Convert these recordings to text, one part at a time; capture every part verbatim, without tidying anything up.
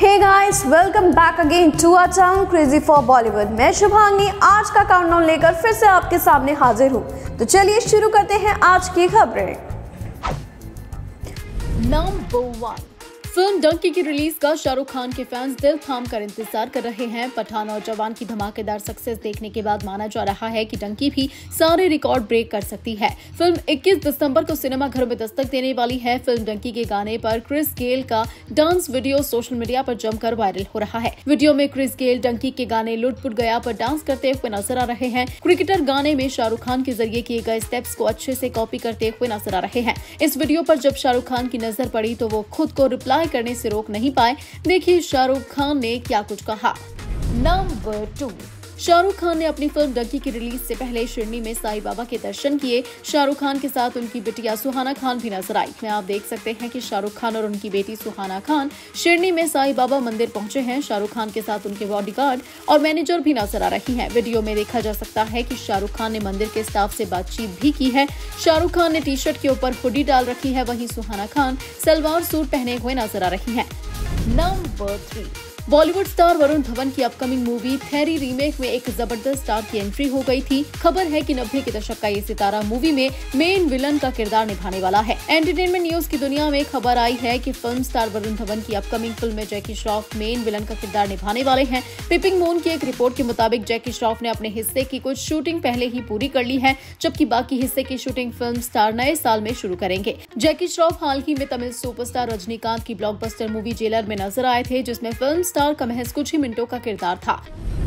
Hey guys, welcome back again to our channel crazy for Bollywood. मैं शुभांगी आज का countdown लेकर फिर से आपके सामने हाजिर हूँ। तो चलिए शुरू करते हैं आज की खबरें। नंबर वन, फिल्म डंकी की रिलीज का शाहरुख खान के फैंस दिल थाम कर इंतजार कर रहे हैं। पठान और जवान की धमाकेदार सक्सेस देखने के बाद माना जा रहा है कि डंकी भी सारे रिकॉर्ड ब्रेक कर सकती है। फिल्म इक्कीस दिसंबर को सिनेमाघरों में दस्तक देने वाली है। फिल्म डंकी के गाने पर क्रिस गेल का डांस वीडियो सोशल मीडिया पर जमकर वायरल हो रहा है। वीडियो में क्रिस गेल डंकी के गाने लुट पुट गया पर डांस करते हुए नजर आ रहे हैं। क्रिकेटर गाने में शाहरुख खान के जरिए किए गए स्टेप्स को अच्छे से कॉपी करते हुए नजर आ रहे हैं। इस वीडियो पर जब शाहरुख खान की नजर पड़ी तो वो खुद को रिप्लाई करने से रोक नहीं पाए। देखिए शाहरुख खान ने क्या कुछ कहा। नंबर टू, शाहरुख खान ने अपनी फिल्म डंकी की रिलीज से पहले शिरडी में साईं बाबा के दर्शन किए। शाहरुख खान के साथ उनकी बिटिया सुहाना खान भी नजर आई। में आप देख सकते हैं कि शाहरुख खान और उनकी बेटी सुहाना खान शिरडी में साईं बाबा मंदिर पहुंचे हैं। शाहरुख खान के साथ उनके बॉडीगार्ड और मैनेजर भी नजर आ रही हैं। वीडियो में देखा जा सकता है कि शाहरुख खान ने मंदिर के स्टाफ से बातचीत भी की है। शाहरुख खान ने टी शर्ट के ऊपर हुडी डाल रखी है, वहीं सुहाना खान सलवार सूट पहने हुए नजर आ रही है। Number three, Bollywood star Varun Dhawan की अपकमिंग मूवी थेरी रीमेक में एक जबरदस्त स्टार की एंट्री हो गई थी। खबर है कि नब्बे के दशक का ये सितारा मूवी में मेन विलन का किरदार निभाने वाला है। एंटरटेनमेंट न्यूज की दुनिया में खबर आई है कि फिल्म स्टार वरुण धवन की अपकमिंग फिल्म में जैकी श्रॉफ मेन विलन का किरदार निभाने वाले हैं। पिपिंग मून की एक रिपोर्ट के मुताबिक जैकी श्रॉफ ने अपने हिस्से की कुछ शूटिंग पहले ही पूरी कर ली है, जबकि बाकी हिस्से की शूटिंग फिल्म स्टार नए साल में शुरू करेंगे। जैकी श्रॉफ हाल ही में तमिल सुपरस्टार रजनीकांत की ब्लॉकबस्टर मूवी जेलर में नजर आए थे, जिसमें फिल्म स्टार का महज कुछ ही मिनटों का किरदार था।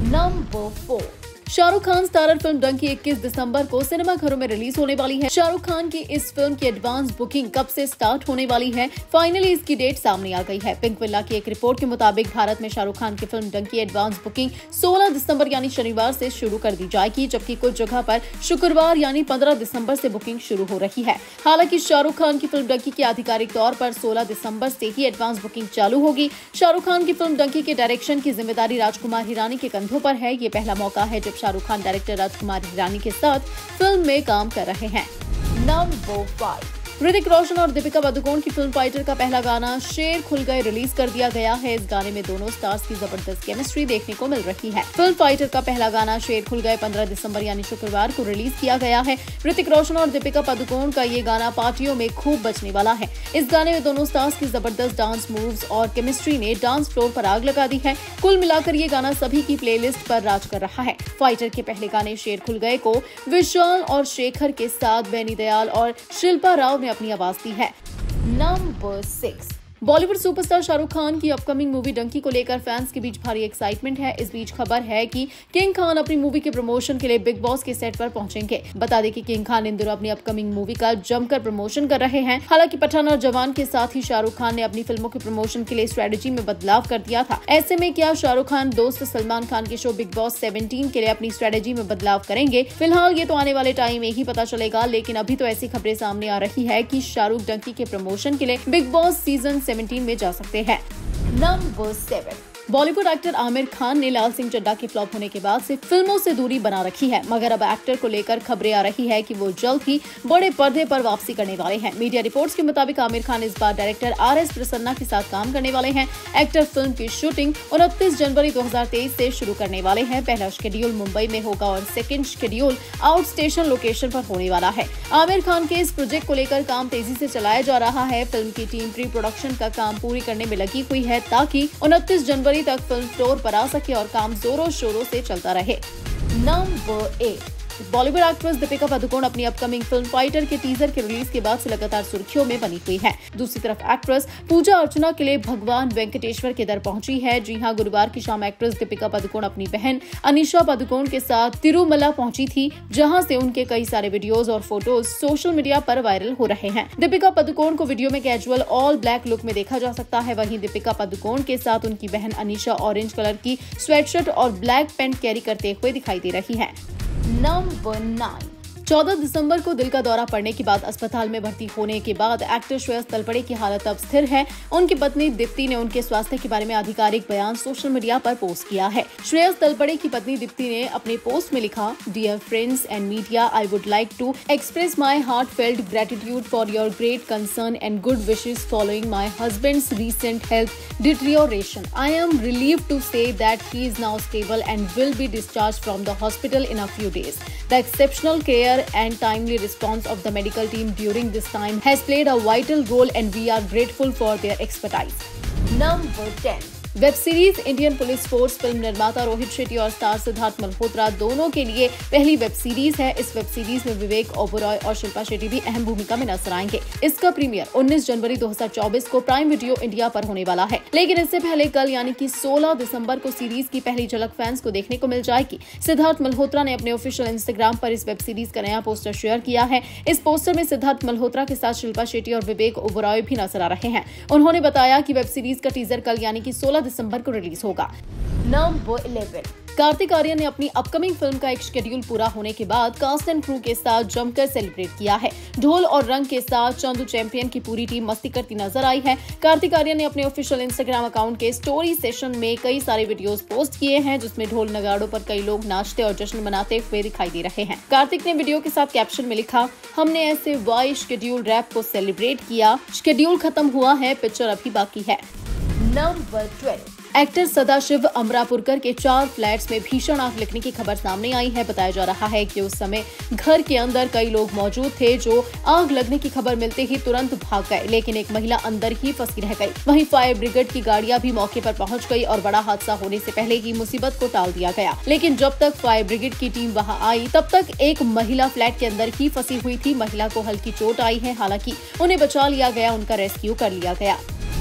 Number four, Shahrukh Khan starrer film Dunki इक्कीस दिसंबर को सिनेमाघरों में रिलीज होने वाली है। शाहरुख खान की इस फिल्म की एडवांस बुकिंग कब से स्टार्ट होने वाली है, फाइनली इसकी डेट सामने आ गई है। पिंक विला की एक रिपोर्ट के मुताबिक भारत में शाहरुख खान की फिल्म डंकी एडवांस बुकिंग सोलह दिसंबर यानी शनिवार से शुरू कर दी जाएगी, जबकि कुछ जगह पर शुक्रवार यानी पंद्रह दिसंबर से बुकिंग शुरू हो रही है। हालांकि शाहरुख खान की फिल्म डंकी की आधिकारिक तौर पर सोलह दिसंबर से ही एडवांस बुकिंग चालू होगी। शाहरुख खान की फिल्म डंकी के डायरेक्शन की जिम्मेदारी राजकुमार हिरानी के कंधों पर है। ये पहला मौका है जब शाहरुख खान डायरेक्टर राजकुमार हिरानी के साथ फिल्म में काम कर रहे हैं। नंबर फाइव, ऋतिक रोशन और दीपिका पादुकोण की फिल्म फाइटर का पहला गाना शेर खुल गए रिलीज कर दिया गया है। इस गाने में दोनों स्टार्स की जबरदस्त केमिस्ट्री देखने को मिल रही है। फिल्म फाइटर का पहला गाना शेर खुल गए पंद्रह दिसंबर यानी शुक्रवार को रिलीज किया गया है। ऋतिक रोशन और दीपिका पादुकोण का ये गाना पार्टियों में खूब बजने वाला है। इस गाने में दोनों स्टार्स की जबरदस्त डांस मूव्स और केमिस्ट्री ने डांस फ्लोर पर आग लगा दी है। कुल मिलाकर ये गाना सभी की प्लेलिस्ट पर राज कर रहा है। फाइटर के पहले गाने शेर खुल गए को विशाल और शेखर के साथ बेनी दयाल और शिल्पा राव अपनी आवाज दी है। Number six, Bollywood superstar Shahrukh Khan की अपकमिंग मूवी डंकी को लेकर फैंस के बीच भारी एक्साइटमेंट है। इस बीच खबर है कि किंग खान अपनी मूवी के प्रमोशन के लिए बिग बॉस के सेट पर पहुंचेंगे। बता दें कि किंग खान इन दिनों अपनी अपकमिंग मूवी का जमकर प्रमोशन कर रहे हैं। हालांकि पठान और जवान के साथ ही शाहरुख खान ने अपनी फिल्मों के प्रमोशन के लिए स्ट्रेटेजी में बदलाव कर दिया था। ऐसे में क्या शाहरुख खान दोस्त सलमान खान के शो बिग बॉस सत्रह के लिए अपनी स्ट्रेटेजी में बदलाव करेंगे? फिलहाल ये तो आने वाले टाइम में ही पता चलेगा, लेकिन अभी तो ऐसी खबरें सामने आ रही है कि शाहरुख डंकी के प्रमोशन के लिए बिग बॉस सीजन सत्रह में जा सकते हैं। Number seven, Bollywood actor Aamir Khan ने लाल सिंह चड्ढा के फ्लॉप होने के बाद से फिल्मों से दूरी बना रखी है, मगर अब एक्टर को लेकर खबरें आ रही है कि वो जल्द ही बड़े पर्दे पर वापसी करने वाले हैं। मीडिया रिपोर्ट्स के मुताबिक आमिर खान इस बार डायरेक्टर आर एस प्रसन्ना के साथ काम करने वाले हैं। एक्टर फिल्म की शूटिंग उनतीस जनवरी दो हज़ार तेईस से शुरू करने वाले हैं। पहला शेड्यूल मुंबई में होगा और second schedule out station location पर होने वाला है। आमिर खान के इस प्रोजेक्ट को लेकर काम तेजी से चलाया जा रहा है। फिल्म की टीम प्री प्रोडक्शन का काम पूरी करने में लगी हुई है ताकि उनतीस जनवरी तक फिल्म फ्लोर पर आ सके और काम जोरों शोरों से चलता रहे। Number eight, Bollywood actress Deepika Padukone अपनी अपकमिंग फिल्म फाइटर के टीजर के रिलीज के बाद से लगातार सुर्खियों में बनी हुई है। दूसरी तरफ एक्ट्रेस पूजा अर्चना के लिए भगवान वेंकटेश्वर के दर पहुंची है। जी हां, गुरुवार की शाम एक्ट्रेस दीपिका पादुकोण अपनी बहन अनीशा पादुकोण के साथ तिरुमला पहुंची थी, जहां से उनके कई सारे वीडियोस और फोटोज सोशल मीडिया पर वायरल हो रहे हैं। दीपिका पादुकोण को वीडियो में कैजुअल ऑल ब्लैक लुक में देखा जा सकता है। वहीं दीपिका पादुकोण के साथ उनकी बहन अनीशा ऑरेंज कलर की स्वेटशर्ट और ब्लैक पैंट कैरी करते हुए दिखाई दे रही है। नंबर नाइन, चौदह दिसंबर को दिल का दौरा पड़ने के बाद अस्पताल में भर्ती होने के बाद एक्टर श्रेयस तलपड़े की हालत अब स्थिर है। उनकी पत्नी दीप्ति ने उनके स्वास्थ्य के बारे में आधिकारिक बयान सोशल मीडिया पर पोस्ट किया है। श्रेयस तलपड़े की पत्नी दीप्ति ने अपने पोस्ट में लिखा, dear friends and media, I would like to express my heartfelt gratitude for your great concern and good wishes following my husband's recent health deterioration. I am relieved to say that he is now stable and will be discharge from the hospital in a few days. The exceptional care and timely response of the medical team during this time has played a vital role and we are grateful for their expertise. Number ten. Web series Indian police force film निर्माता रोहित शेट्टी और star Siddharth Malhotra दोनों के लिए पहली web series है। इस web series में विवेक ओबरॉय और शिल्पा शेट्टी भी अहम भूमिका में नजर आएंगे। इसका प्रीमियर उन्नीस जनवरी दो हज़ार चौबीस को प्राइम वीडियो इंडिया पर होने वाला है, लेकिन इससे पहले कल यानी कि सोलह दिसंबर को सीरीज की पहली झलक फैंस को देखने को मिल जाएगी। सिद्धार्थ मल्होत्रा ने अपने ऑफिशियल इंस्टाग्राम पर इस वेब सीरीज का नया पोस्टर शेयर किया है। इस पोस्टर में सिद्धार्थ मल्होत्रा के साथ शिल्पा शेट्टी और विवेक ओबरॉय भी नजर आ रहे हैं। उन्होंने बताया कि वेब सीरीज का टीजर कल यानी कि सोलह दिसंबर को रिलीज होगा। Number eleven. कार्तिक आर्यन ने अपनी अपकमिंग फिल्म का एक शेड्यूल पूरा होने के बाद कास्ट एंड क्रू के साथ जमकर सेलिब्रेट किया है। ढोल और रंग के साथ चंदू चैंपियन की पूरी टीम मस्ती करती नजर आई है। कार्तिक आर्यन ने अपने ऑफिशियल इंस्टाग्राम अकाउंट के स्टोरी सेशन में कई सारे वीडियोस पोस्ट किए हैं, जिसमें ढोल नगाड़ों पर कई लोग नाचते और जश्न मनाते हुए दिखाई दे रहे हैं। कार्तिक ने वीडियो के साथ कैप्शन में लिखा, हमने ऐसे वाई शेड्यूल रैप को सेलिब्रेट किया, शेड्यूल खत्म हुआ है, पिक्चर अभी बाकी है। Number twelve. Actor Sadashiv Amrapurkar के चार फ्लैट्स में भीषण आग लगने की खबर सामने आई है। बताया जा रहा है कि उस समय घर के अंदर कई लोग मौजूद थे जो आग लगने की खबर मिलते ही तुरंत भाग गए, लेकिन एक महिला अंदर ही फंसी रह गई। वहीं फायर ब्रिगेड की गाड़ियां भी मौके पर पहुंच गई और बड़ा हादसा होने से पहले ही मुसीबत को टाल दिया गया। लेकिन जब तक फायर ब्रिगेड की टीम वहां आई तब तक एक महिला फ्लैट के अंदर ही फंसी हुई थी। महिला को हल्की चोट आई है, हालांकि उन्हें बचा लिया गया, उनका रेस्क्यू कर लिया गया।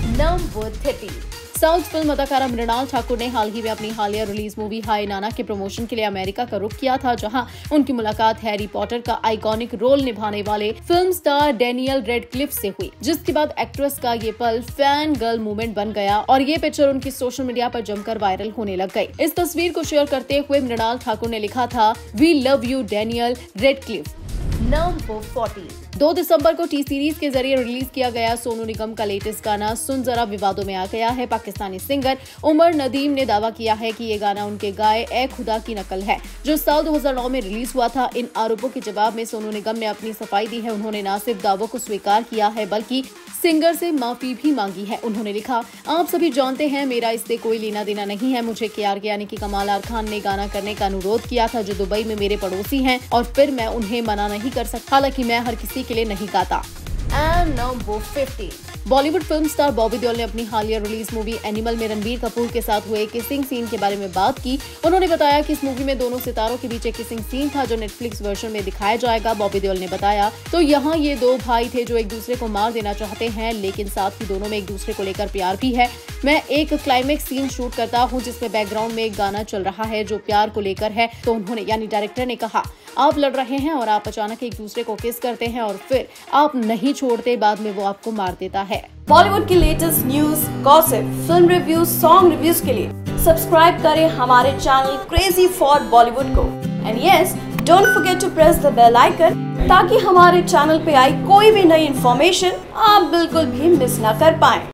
Number thirteen. साउथ फिल्म अदाकारा मृणाल ठाकुर ने हाल ही में अपनी हालिया रिलीज मूवी हाय नाना के प्रमोशन के लिए अमेरिका का रुख किया था, जहां उनकी मुलाकात हैरी पॉटर का आइकॉनिक रोल निभाने वाले फिल्म स्टार डैनियल रेडक्लिफ से हुई, जिसके बाद एक्ट्रेस का ये पल फैन गर्ल मूवमेंट बन गया और ये पिक्चर उनकी सोशल मीडिया पर जमकर वायरल होने लग गई। इस तस्वीर को शेयर करते हुए मृणाल ठाकुर ने लिखा था, we love you Daniel Radcliffe. Number fourteen. दो दिसंबर को टी सीरीज के जरिए रिलीज किया गया सोनू निगम का लेटेस्ट गाना सुन जरा विवादों में आ गया है। पाकिस्तानी सिंगर उमर नदीम ने दावा किया है कि ये गाना उनके गाए ए खुदा की नकल है, जो साल दो हज़ार नौ में रिलीज हुआ था। इन आरोपों के जवाब में सोनू निगम ने अपनी सफाई दी है। उन्होंने न सिर्फ दावों को स्वीकार किया है बल्कि सिंगर से माफी भी मांगी है। उन्होंने लिखा, आप सभी जानते हैं मेरा इससे कोई लेना देना नहीं है। मुझे के आर के यानी कि कमाल आर खान ने गाना करने का अनुरोध किया था, जो दुबई में मेरे पड़ोसी हैं, और फिर मैं उन्हें मना नहीं कर सकता। हालांकि मैं हर किसी के लिए नहीं गाता। And number fifteen. Bollywood film star Bobby Deol ने अपनी हालिया रिलीज मूवी एनिमल में रणबीर कपूर के साथ हुए किसिंग सीन के बारे में बात की। उन्होंने बताया कि इस मूवी में दोनों सितारों के बीच एक किसिंग सीन था जो नेटफ्लिक्स वर्जन में दिखाया जाएगा। बॉबी देओल ने बताया, तो यहाँ ये दो भाई थे जो एक दूसरे को मार देना चाहते हैं, लेकिन साथ ही दोनों में एक दूसरे को लेकर प्यार भी है। मैं एक क्लाइमेक्स सीन शूट करता हूँ जिसमें बैकग्राउंड में एक गाना चल रहा है जो प्यार को लेकर है। तो उन्होंने यानी डायरेक्टर ने कहा, आप लड़ रहे हैं और आप अचानक एक दूसरे को किस करते हैं और फिर आप नहीं छोड़ते, बाद में वो आपको मार देता है। बॉलीवुड की latest news, gossip, film reviews, song reviews के लिए सब्सक्राइब करें हमारे चैनल क्रेजी फॉर बॉलीवुड को। And yes, don't forget to press the bell icon ताकि हमारे चैनल पे आई कोई भी नई इन्फॉर्मेशन आप बिल्कुल भी मिस ना कर पाएं।